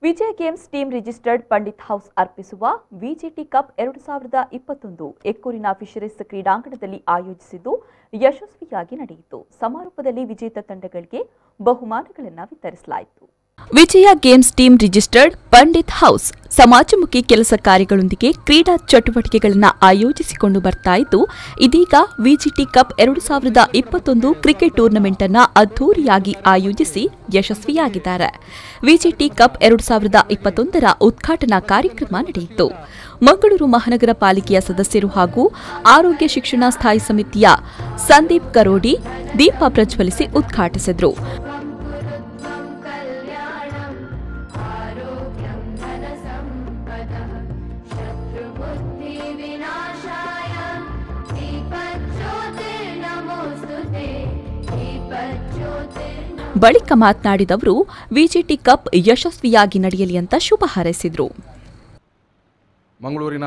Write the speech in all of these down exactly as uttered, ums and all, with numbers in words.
ವಿಜಯ games team registered Pandith house ಅರ್ಪಿಸುವ VGT cup ಎರಡು ಸಾವಿರದ ಇಪ್ಪತ್ತೊಂದು ಎಕ್ಕೂರಿನ ಫಿಶರೀಸ್ ಕ್ರೀಡಾಂಗಣದಲ್ಲಿ ಆಯೋಜಿಸಿದ್ದು ಯಶಸ್ವಿಯಾಗಿ ನಡೆಯಿತು. ಸಮಾರೋಪದಲ್ಲಿ ವಿಜೇತ ತಂಡಗಳಿಗೆ ಬಹುಮಾನಗಳನ್ನು ವಿತರಿಸಲಾಯಿತು. Vijaya games team registered Pandith house ಸಮಾಜಮುಖಿ ಕೆಲಸ ಕಾರ್ಯಗಳೊಂದಿಗೆ ಕ್ರೀಡಾ ಚಟುವಟಿಕೆಗಳನ್ನು ಆಯೋಜಿಸಿಕೊಂಡು ಬರ್ತಾ ಇದ್ದು, ಇದೀಗ ವಿಜಿಟಿ ಕಪ್ ಎರಡು ಸಾವಿರದ ಇಪ್ಪತ್ತೊಂದು ಕ್ರಿಕೆಟ್ ಟೂರ್ನಮೆಂಟ್ ಅನ್ನು ಅದ್ದೂರಿಯಾಗಿ ಆಯೋಜಿಸಿ ಯಶಸ್ವಿಯಾಗಿದ್ದಾರೆ. ವಿಜಿಟಿ ಕಪ್ ಎರಡು ಸಾವಿರದ ಇಪ್ಪತ್ತೊಂದರ ಉದ್ಘಾಟನಾ ಕಾರ್ಯಕ್ರಮ ನಡೆಯಿತು. ಮಂಗಳೂರು ಮಹಾನಗರ ಪಾಲಿಕೆಯ ಸದಸ್ಯರು ಹಾಗೂ ಆರೋಗ್ಯ ಶಿಕ್ಷಣ ಸ್ಥಾಯಿ ಸಮಿತಿಯ ಸಂದೀಪ್ ಕರೋಡಿ ದೀಪ ಪ್ರಜ್ವಲಿಸಿ ಉದ್ಘಾಟಿಸಿದರು. ಬಳಿಕ ಮಾತನಾಡಿದವರು ವಿಜಿಟಿ ಕಪ್ ಯಶಸ್ವಿಯಾಗಿ ನಡೆಯಲಿ ಅಂತ ಶುಭ ಹಾರೈಸಿದರು. ಮಂಗಳೂರಿನ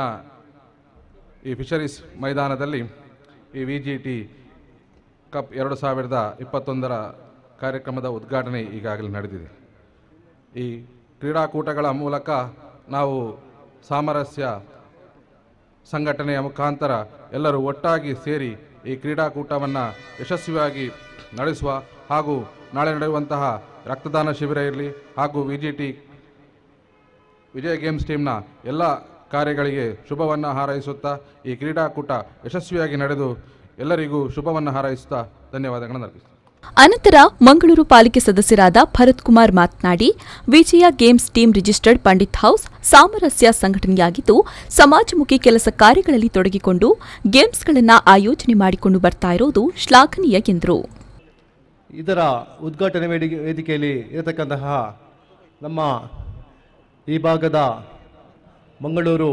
ಈ ಫಿಶರೀಸ್ ಮೈದಾನದಲ್ಲಿ ಈ ವಿಜಿಟಿ ಕಪ್ ಎರಡು ಸಾವಿರದ ಇಪ್ಪತ್ತೊಂದರ ಕಾರ್ಯಕ್ರಮದ ಉದ್ಘಾಟನೆ ಈಗಾಗಲೇ ನಡೆದಿದೆ. ಈ ಕ್ರೀಡಾಕೂಟಗಳ ಮೂಲಕ ನಾವು ಸಾಮರಸ್ಯ ಸಂಘಟನೆಯ ಮುಖಾಂತರ ಎಲ್ಲರೂ ಒಟ್ಟಾಗಿ ಸೇರಿ ಈ ಕ್ರೀಡಾಕೂಟವನ್ನು ಯಶಸ್ವಿಯಾಗಿ ನಡೆಸುವ ಹಾಗೂ ನಾಳೆ ನಡೆಯುವಂತಹ ರಕ್ತದಾನ ಶಿಬಿರ ಇರಲಿ ಹಾಗೂ ವಿಜಿಟಿ ವಿಜಯ ಗೇಮ್ಸ್ ಟೀಮ್ನ ಎಲ್ಲ ಕಾರ್ಯಗಳಿಗೆ ಶುಭವನ್ನು ಹಾರೈಸುತ್ತಾ ಈ ಕ್ರೀಡಾಕೂಟ ಯಶಸ್ವಿಯಾಗಿ ನಡೆದು ಎಲ್ಲರಿಗೂ ಶುಭವನ್ನು ಹಾರೈಸುತ್ತಾ ಧನ್ಯವಾದಗಳನ್ನು ಅರ್ಪಿಸುತ್ತೇನೆ. ಅನಂತರ ಮಂಗಳೂರು ಪಾಲಿಕೆ ಸದಸ್ಯರಾದ ಭರತ್ ಕುಮಾರ್ ಮಾತನಾಡಿ, Vijaya games team registered Pandith house ಸಾಮರಸ್ಯ ಸಂಘಟನೆಯಾಗಿದ್ದು, ಸಮಾಜಮುಖಿ ಕೆಲಸ ಕಾರ್ಯಗಳಲ್ಲಿ ತೊಡಗಿಕೊಂಡು ಗೇಮ್ಸ್ಗಳನ್ನು ಆಯೋಜನೆ ಮಾಡಿಕೊಂಡು ಬರ್ತಾ ಇರೋದು ಶ್ಲಾಘನೀಯ ಎಂದರು. ಇದರ ಉದ್ಘಾಟನೆ ವೇದಿಕೆಯಲ್ಲಿ ಇರತಕ್ಕಂತಹ ನಮ್ಮ ಈ ಭಾಗದ ಮಂಗಳೂರು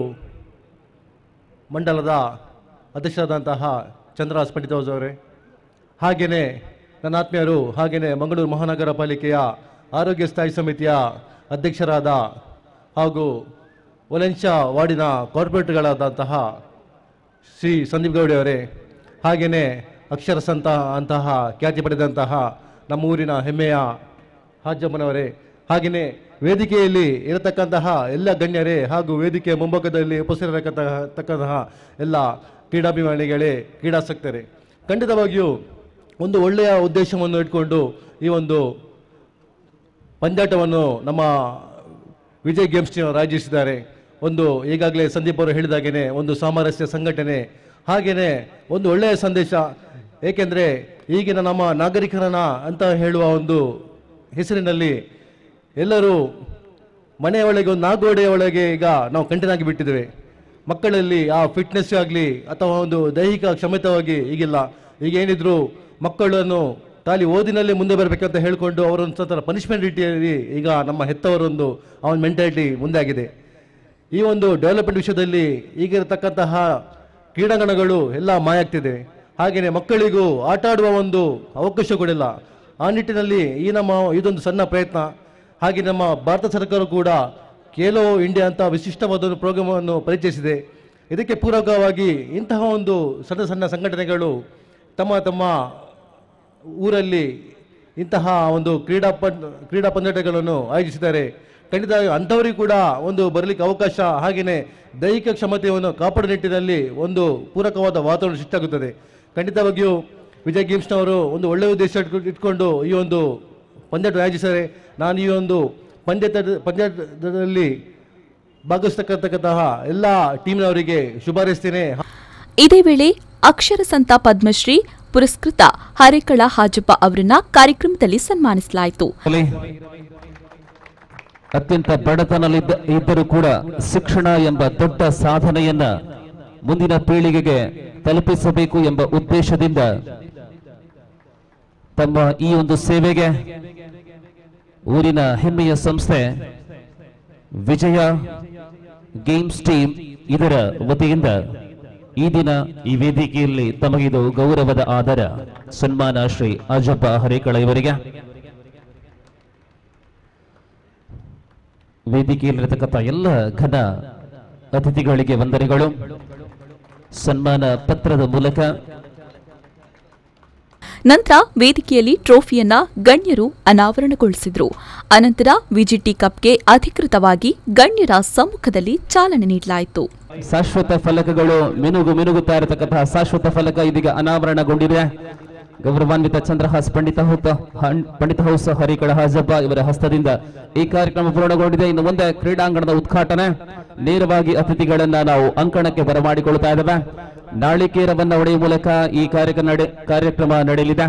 ಮಂಡಲದ ಅಧ್ಯಕ್ಷರಾದಂತಹ ಚಂದ್ರರಾಜ್ ಪಂಡಿತ್ ಹೌಸ್ ಅವರೇ, ಹಾಗೆಯೇ ನನ್ನ ಆತ್ಮೀಯರು, ಹಾಗೆಯೇ ಮಂಗಳೂರು ಮಹಾನಗರ ಪಾಲಿಕೆಯ ಆರೋಗ್ಯ ಸ್ಥಾಯಿ ಸಮಿತಿಯ ಅಧ್ಯಕ್ಷರಾದ ಹಾಗೂ ಒಲೆಂಚ ವಾರ್ಡಿನ ಕಾರ್ಪೊರೇಟರ್ಗಳಾದಂತಹ ಶ್ರೀ ಸಂದೀಪ್ ಗೌಡಿ ಅವರೇ, ಹಾಗೆಯೇ ಅಕ್ಷರ ಸಂತ ಅಂತಹ ಖ್ಯಾತಿ ಪಡೆದಂತಹ ನಮ್ಮ ಊರಿನ ಹೆಮ್ಮೆಯ ಹಾಜಮ್ಮನವರೇ, ಹಾಗೆಯೇ ವೇದಿಕೆಯಲ್ಲಿ ಇರತಕ್ಕಂತಹ ಎಲ್ಲ ಗಣ್ಯರೇ ಹಾಗೂ ವೇದಿಕೆಯ ಮುಂಭಾಗದಲ್ಲಿ ಉಪಸ್ಥಿತರತಕ್ಕಂತಹ ಎಲ್ಲ ಕ್ರೀಡಾಭಿಮಾನಿಗಳೇ, ಕ್ರೀಡಾಸಕ್ತರೇ, ಖಂಡಿತವಾಗಿಯೂ ಒಂದು ಒಳ್ಳೆಯ ಉದ್ದೇಶವನ್ನು ಇಟ್ಕೊಂಡು ಈ ಒಂದು ಪಂದ್ಯಾಟವನ್ನು ನಮ್ಮ ವಿಜಯ್ ಗೇಮ್ಸ್ ಟೀಮ್ ಆಯೋಜಿಸಿದ್ದಾರೆ. ಒಂದು ಈಗಾಗಲೇ ಸಂದೀಪ್ ಅವರು ಹೇಳಿದಾಗೇ ಒಂದು ಸಾಮರಸ್ಯ ಸಂಘಟನೆ, ಹಾಗೆಯೇ ಒಂದು ಒಳ್ಳೆಯ ಸಂದೇಶ. ಏಕೆಂದರೆ ಈಗಿನ ನಮ್ಮ ನಾಗರಿಕರನ್ನ ಅಂತ ಹೇಳುವ ಒಂದು ಹೆಸರಿನಲ್ಲಿ ಎಲ್ಲರೂ ಮನೆಯೊಳಗೆ ಒಂದು ನಾಗೋಡೆಯ ಒಳಗೆ ಈಗ ನಾವು ಕಂಟೆನಾಗಿ ಬಿಟ್ಟಿದ್ದೇವೆ. ಮಕ್ಕಳಲ್ಲಿ ಆ ಫಿಟ್ನೆಸ್ ಆಗಲಿ ಅಥವಾ ಒಂದು ದೈಹಿಕ ಕ್ಷಮತೆಯಾಗಿ ಈಗಿಲ್ಲ. ಈಗ ಏನಿದ್ರು ಮಕ್ಕಳನ್ನು ಖಾಲಿ ಓದಿನಲ್ಲೇ ಮುಂದೆ ಬರಬೇಕಂತ ಹೇಳಿಕೊಂಡು ಅವರೊಂದು ಸ್ವಲ್ಪ ಪನಿಷ್ಮೆಂಟ್ ರೀತಿಯಲ್ಲಿ ಈಗ ನಮ್ಮ ಹೆತ್ತವರೊಂದು ಅವನ ಮೆಂಟಾಲಿಟಿ ಮುಂದೆ ಆಗಿದೆ. ಈ ಒಂದು ಡೆವಲಪ್ಮೆಂಟ್ ವಿಷಯದಲ್ಲಿ ಈಗಿರತಕ್ಕಂತಹ ಕ್ರೀಡಾಂಗಣಗಳು ಎಲ್ಲ ಮಾಯ ಆಗ್ತಿದೆ. ಹಾಗೆಯೇ ಮಕ್ಕಳಿಗೂ ಆಟ ಆಡುವ ಒಂದು ಅವಕಾಶ ಕೊಡಿಲ್ಲ. ಆ ನಿಟ್ಟಿನಲ್ಲಿ ಈ ನಮ್ಮ ಇದೊಂದು ಸಣ್ಣ ಪ್ರಯತ್ನ. ಹಾಗೆ ನಮ್ಮ ಭಾರತ ಸರ್ಕಾರ ಕೂಡ ಖೇಲೋ ಇಂಡಿಯಾ ಅಂತ ವಿಶಿಷ್ಟವಾದ ಒಂದು ಪ್ರೋಗ್ರಾಮನ್ನು ಪರಿಚಯಿಸಿದೆ. ಇದಕ್ಕೆ ಪೂರಕವಾಗಿ ಇಂತಹ ಒಂದು ಸಣ್ಣ ಸಣ್ಣ ಸಂಘಟನೆಗಳು ತಮ್ಮ ತಮ್ಮ ಊರಲ್ಲಿ ಇಂತಹ ಒಂದು ಕ್ರೀಡಾ ಪಂದ್ ಕ್ರೀಡಾ ಪಂದ್ಯಾಟಗಳನ್ನು ಆಯೋಜಿಸಿದ್ದಾರೆ. ಖಂಡಿತ ಅಂಥವರಿಗೂ ಕೂಡ ಒಂದು ಬರಲಿಕ್ಕೆ ಅವಕಾಶ, ಹಾಗೆಯೇ ದೈಹಿಕ ಕ್ಷಮತೆಯನ್ನು ಕಾಪಾಡುವ ನಿಟ್ಟಿನಲ್ಲಿ ಒಂದು ಪೂರಕವಾದ ವಾತಾವರಣ ಸೃಷ್ಟಿಯಾಗುತ್ತದೆ. ಖಂಡಿತವಾಗಿಯೂ ವಿಜಯ್ ಗೇಮ್ಸ್ನವರು ಒಂದು ಒಳ್ಳೆಯ ಉದ್ದೇಶ ಇಟ್ಕೊಂಡು ಈ ಒಂದು ಪಂದ್ಯಾಟ ಆಯೋಜಿಸಿದರೆ ನಾನು ಈ ಒಂದು ಪಂದ್ಯಾಟ ಪಂದ್ಯಾಟದಲ್ಲಿ ಭಾಗವಹಿಸತಕ್ಕಂತಹ ಎಲ್ಲ ಟೀಮ್ನವರಿಗೆ ಶುಭಾರೈಸ್ತೇನೆ. ಇದೇ ವೇಳೆ ಅಕ್ಷರ ಸಂತ ಪದ್ಮಶ್ರೀ ಪುರಸ್ಕೃತ ಹರೇಕಳ ಹಾಜಪ್ಪ ಅವರನ್ನ ಕಾರ್ಯಕ್ರಮದಲ್ಲಿ ಸನ್ಮಾನಿಸಲಾಯಿತು. ಅತ್ಯಂತ ಬಡತನದಲ್ಲಿದ್ದ ಇದ್ದರೂ ಕೂಡ ಶಿಕ್ಷಣ ಎಂಬ ದೊಡ್ಡ ಸಾಧನೆಯನ್ನ ಮುಂದಿನ ಪೀಳಿಗೆಗೆ ತಲುಪಿಸಬೇಕು ಎಂಬ ಉದ್ದೇಶದಿಂದ ತಮ್ಮ ಈ ಒಂದು ಸೇವೆಗೆ ಊರಿನ ಹೆಮ್ಮೆಯ ಸಂಸ್ಥೆ ವಿಜಯ ಗೇಮ್ಸ್ ಟೀಮ್ ಇದರ ವತಿಯಿಂದ ಈ ದಿನ ಈ ವೇದಿಕೆಯಲ್ಲಿ ತಮಗಿದು ಗೌರವದ ಆದರ ಸನ್ಮಾನ ಶ್ರೀ ಅಜಪ್ಪ ಹರೇಕಳ ಇವರಿಗೆ. ವೇದಿಕೆಯಲ್ಲಿರತಕ್ಕಂಥ ಎಲ್ಲ ಘನ ಅತಿಥಿಗಳಿಗೆ ವಂದನೆಗಳು. ಸನ್ಮಾನ ಪತ್ರದ ಮೂಲಕ ನಂತರ ವೇದಿಕೆಯಲ್ಲಿ ಟ್ರೋಫಿಯನ್ನ ಗಣ್ಯರು ಅನಾವರಣಗೊಳಿಸಿದರು. ಅನಂತರ ವಿಜಿಟಿ ಕಪ್ಗೆ ಅಧಿಕೃತವಾಗಿ ಗಣ್ಯರ ಸಮ್ಮುಖದಲ್ಲಿ ಚಾಲನೆ ನೀಡಲಾಯಿತು. ಶಾಶ್ವತ ಫಲಕಗಳು ಮಿನುಗು ಮಿನುಗುತ್ತಾ ಇರತಕ್ಕಂತಹ ಶಾಶ್ವತ ಫಲಕ ಇದೀಗ ಅನಾವರಣಗೊಂಡಿದೆ. ಗೌರವಾನ್ವಿತ ಚಂದ್ರಹಾಸ್ ಪಂಡಿತ ಪಂಡಿತ ಹೌಸ್ ಹರಿಕಳ ಹಾಜಬ್ಬ ಇವರ ಹಸ್ತದಿಂದ ಈ ಕಾರ್ಯಕ್ರಮ ಪೂರ್ಣಗೊಂಡಿದೆ. ಇನ್ನು ಮುಂದೆ ಕ್ರೀಡಾಂಗಣದ ಉದ್ಘಾಟನೆ ನೇರವಾಗಿ ಅತಿಥಿಗಳನ್ನ ನಾವು ಅಂಕಣಕ್ಕೆ ಬರಮಾಡಿಕೊಳ್ತಾ ಇದ್ದೇವೆ. ನಾಳಿಕೇರವನ್ನ ಒಡೆಯುವ ಮೂಲಕ ಈ ಕಾರ್ಯಕ್ರಮ ನಡೆಯಲಿದೆ.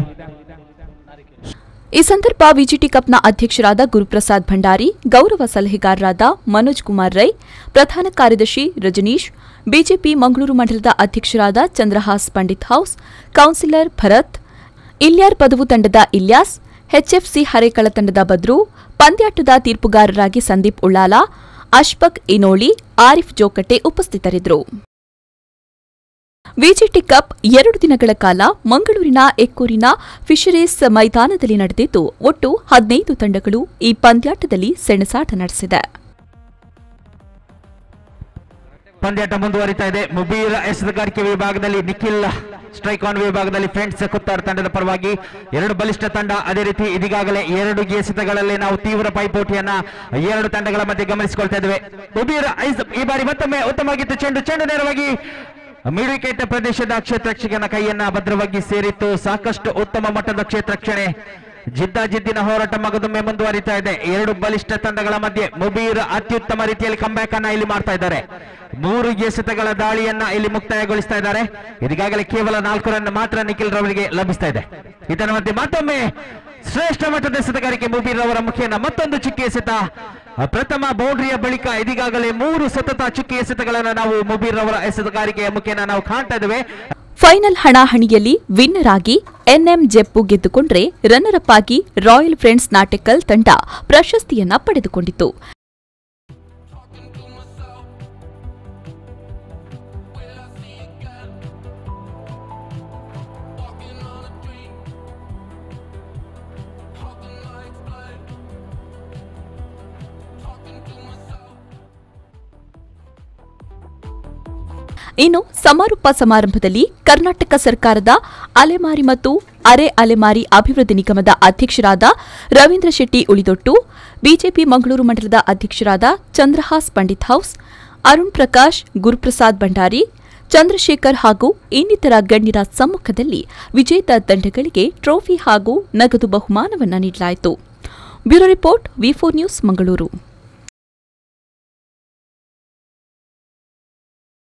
ಈ ಸಂದರ್ಭ ವಿಜಿಟಿ ಕಪ್ನ ಅಧ್ಯಕ್ಷರಾದ ಗುರುಪ್ರಸಾದ್ ಭಂಡಾರಿ, ಗೌರವ ಸಲಹೆಗಾರರಾದ ಮನೋಜ್ ಕುಮಾರ್ ರೈ, ಪ್ರಧಾನ ಕಾರ್ಯದರ್ಶಿ ರಜನೀಶ್, ಬಿಜೆಪಿ ಮಂಗಳೂರು ಮಂಡಲದ ಅಧ್ಯಕ್ಷರಾದ ಚಂದ್ರಹಾಸ್ ಪಂಡಿತ್ ಹೌಸ್, ಕೌನ್ಸಿಲರ್ ಭರತ್, ಇಲ್ಯಾರ್ ಪದವು ತಂಡದ ಇಲ್ಯಾಸ್, ಎಚ್ಎಫ್ಸಿ ಹರೇಕಳ ತಂಡದ ಬದ್ರು, ಪಂದ್ಯಾಟದ ತೀರ್ಪುಗಾರರಾಗಿ ಸಂದೀಪ್ ಉಳ್ಳಾಲ, ಅಶ್ಫಕ್ ಇನೋಳಿ, ಆರಿಫ್ ಜೋಕಟ್ಟೆ ಉಪಸ್ಥಿತರಿದ್ದರು. ವಿಜಿಟಿ ಕಪ್ ಎರಡು ದಿನಗಳ ಕಾಲ ಮಂಗಳೂರಿನ ಎಕ್ಕೂರಿನ ಫಿಶರೀಸ್ ಮೈದಾನದಲ್ಲಿ ನಡೆದಿದ್ದು ಒಟ್ಟು ಹದಿನೈದು ತಂಡಗಳು ಈ ಪಂದ್ಯಾಟದಲ್ಲಿ ಸೆಣಸಾಟ ನಡೆಸಿದೆ. ಪಂದ್ಯಾಟ ಮುಂದುವರಿತಾ ಇದೆ. ಮುಬೀರ್ ಎಸೆತಗಾರಿಕೆ ವಿಭಾಗದಲ್ಲಿ ನಿಖಿಲ್ ಸ್ಟ್ರೈಕ್ ಆನ್ ವಿಭಾಗದಲ್ಲಿ ಫ್ರೆಂಡ್ಸ್ ಕುತ್ತಾರ್ ತಂಡದ ಪರವಾಗಿ ಎರಡು ಬಲಿಷ್ಠ ತಂಡ. ಅದೇ ರೀತಿ ಇದೀಗಾಗಲೇ ಎರಡು ಎಸೆತಗಳಲ್ಲಿ ನಾವು ತೀವ್ರ ಪೈಪೋಟಿಯನ್ನ ಎರಡು ತಂಡಗಳ ಮಧ್ಯೆ ಗಮನಿಸಿಕೊಳ್ತಾ ಇದ್ದೇವೆ. ಮುಬೀರ್ ಈ ಬಾರಿ ಮತ್ತೊಮ್ಮೆ ಉತ್ತಮವಾಗಿತ್ತು. ಚೆಂಡು ಚೆಂಡು ನೇರವಾಗಿ ಮಿಡುಕೇಟ ಪ್ರದೇಶದ ಕ್ಷೇತ್ರಕ್ಷಕನ ಕೈಯನ್ನ ಭದ್ರವಾಗಿ ಸೇರಿತ್ತು. ಸಾಕಷ್ಟು ಉತ್ತಮ ಮಟ್ಟದ ಕ್ಷೇತ್ರಕ್ಷಣೆ. ಜಿದ್ದಾಜಿದ್ದಿನ ಹೋರಾಟ ಮಗದೊಮ್ಮೆ ಮುಂದುವರಿತಾ ಇದೆ. ಎರಡು ಬಲಿಷ್ಠ ತಂಡಗಳ ಮಧ್ಯೆ ಮುಬೀರ್ ಅತ್ಯುತ್ತಮ ರೀತಿಯಲ್ಲಿ ಕಂಬ್ಯಾಕ್ ಅನ್ನ ಇಲ್ಲಿ ಮಾಡ್ತಾ ಇದ್ದಾರೆ. ಮೂರು ಎಸೆತಗಳ ದಾಳಿಯನ್ನ ಇಲ್ಲಿ ಮುಕ್ತಾಯಗೊಳಿಸ್ತಾ ಇದ್ದಾರೆ. ಇದೀಗಾಗಲೇ ಕೇವಲ ನಾಲ್ಕು ರನ್ ಮಾತ್ರ ನಿಖಿಲ್ ರವರಿಗೆ ಲಭಿಸ್ತಾ ಇದೆ. ಇದರ ಮಧ್ಯೆ ಮತ್ತೊಮ್ಮೆ ಶ್ರೇಷ್ಠ ಮಟ್ಟದ ಎಸೆತಗಾರಿಕೆ ಮುಬೀರ್ ಅವರ ಮುಖೇನ ಮತ್ತೊಂದು ಚುಕ್ಕಿ ಎಸೆತ. ಪ್ರಥಮ ಬೌಂಡ್ರಿಯ ಬಳಿಕ ಇದೀಗಾಗಲೇ ಮೂರು ಸತತ ಚುಕ್ಕಿ ಎಸೆತಗಳನ್ನು ನಾವು ಮುಬೀರ್ ಅವರ ಎಸೆತಗಾರಿಕೆಯ ಮುಖೇನ ನಾವು ಕಾಣ್ತಾ ಇದ್ದೇವೆ. ಫೈನಲ್ ಹಣಾಹಣಿಯಲ್ಲಿ ವಿನ್ನರ್ ಆಗಿ ಎನ್ಎಂ ಜೆಪ್ಪು ಗೆದ್ದುಕೊಂಡ್ರೆ ರನ್ನರ್ ಅಪ್ ಆಗಿ ರಾಯಲ್ ಫ್ರೆಂಡ್ಸ್ ನಾಟೆಕಲ್ ತಂಡ ಪ್ರಶಸ್ತಿಯನ್ನ ಪಡೆದುಕೊಂಡಿತು. ಇನ್ನು ಸಮಾರೋಪ ಸಮಾರಂಭದಲ್ಲಿ ಕರ್ನಾಟಕ ಸರ್ಕಾರದ ಅಲೆಮಾರಿ ಮತ್ತು ಅರೆ ಅಲೆಮಾರಿ ಅಭಿವೃದ್ಧಿ ನಿಗಮದ ಅಧ್ಯಕ್ಷರಾದ ರವೀಂದ್ರ ಶೆಟ್ಟಿ ಉಳಿದೊಟ್ಟು, ಬಿಜೆಪಿ ಮಂಗಳೂರು ಮಂಡಲದ ಅಧ್ಯಕ್ಷರಾದ ಚಂದ್ರಹಾಸ್ ಪಂಡಿತ್ ಹೌಸ್, ಅರುಣ್ ಪ್ರಕಾಶ್, ಗುರುಪ್ರಸಾದ್ ಭಂಡಾರಿ, ಚಂದ್ರಶೇಖರ್ ಹಾಗೂ ಇನ್ನಿತರ ಗಣ್ಯರ ಸಮ್ಮುಖದಲ್ಲಿ ವಿಜೇತ ತಂಡಗಳಿಗೆ ಟ್ರೋಫಿ ಹಾಗೂ ನಗದು ಬಹುಮಾನವನ್ನು ನೀಡಲಾಯಿತು. Bureau report V four news Mangaluru.